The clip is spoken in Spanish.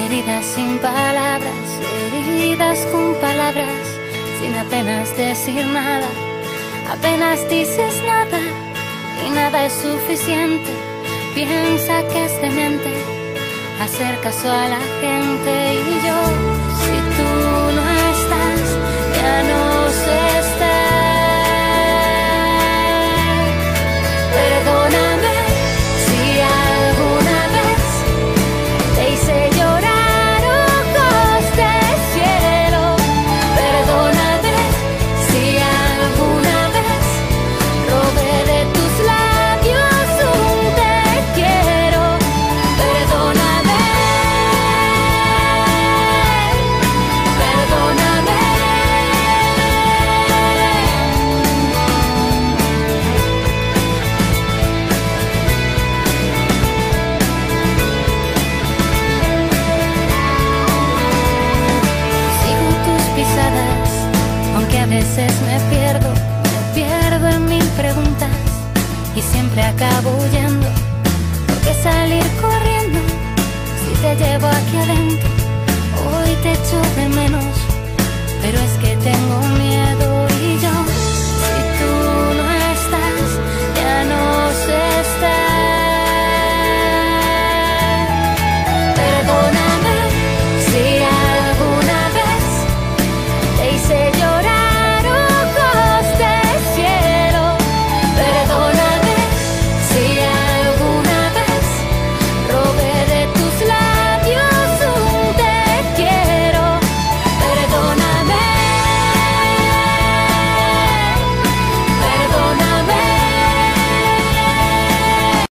heridas sin palabras, heridas con palabras, sin apenas decir nada. Apenas dices nada y nada es suficiente. Piensa que es demente hacer caso a la gente. Y yo, si tú no estás, ya no sé estar. Perdóname si alguna vez te hice llorar ojos de cielo. Perdóname si alguna vez robé de tus labios un te quiero. Perdóname, perdóname. Sigo tus pisadas, aunque a veces me pierdo en mil preguntas y siempre acabo huyendo. ¿Por qué salir corriendo si te llevo aquí adentro? Hoy te echo de menos.